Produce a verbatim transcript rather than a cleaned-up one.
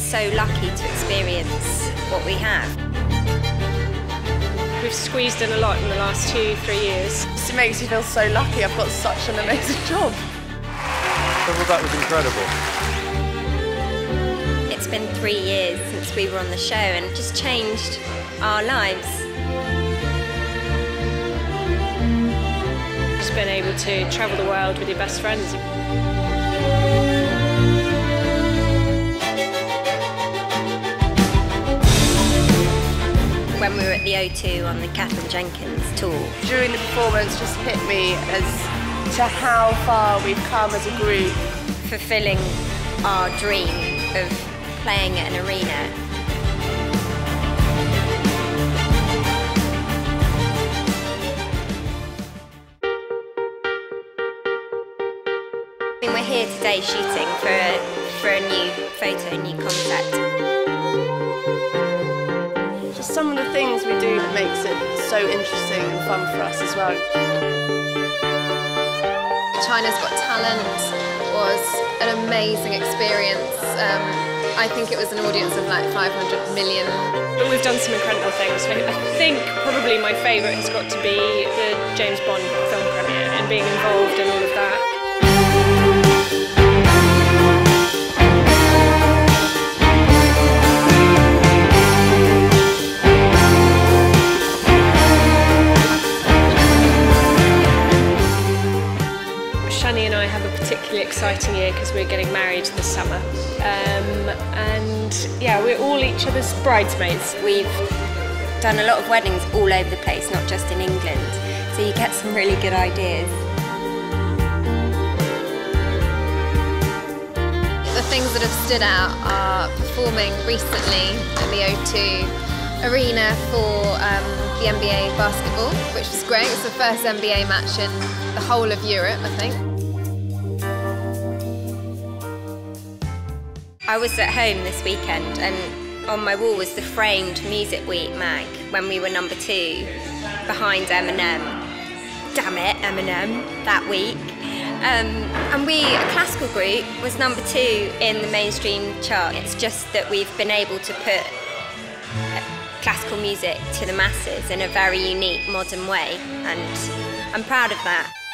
so lucky to experience what we have. We've squeezed in a lot in the last two, three years. It makes you feel so lucky. I've got such an amazing job. Well, that was incredible. It's been three years since we were on the show and it just changed our lives. Just been able to travel the world with your best friends. When we were at the O two on the Katherine Jenkins tour. During the performance just hit me as to how far we've come as a group. Fulfilling our dream of playing at an arena. I mean, we're here today shooting for a, for a new photo, a new concept. Just some of the things we do that makes it so interesting and fun for us as well. China's Got Talent was an amazing experience. Um, I think it was an audience of like five hundred million. But we've done some incredible things. I think probably my favourite has got to be the James Bond film premiere and being involved in all of that. Shani and I have a particularly exciting year because we're getting married this summer. Um, and yeah, we're all each other's bridesmaids. We've done a lot of weddings all over the place, not just in England, so you get some really good ideas. The things that have stood out are performing recently at the O two Arena for um, the N B A basketball, which was great. It's the first N B A match in the whole of Europe, I think. I was at home this weekend and on my wall was the framed Music Week mag when we were number two behind Eminem. Damn it, Eminem, that week. Um, and we, a classical group, was number two in the mainstream chart. It's just that we've been able to put classical music to the masses in a very unique, modern way, and I'm proud of that.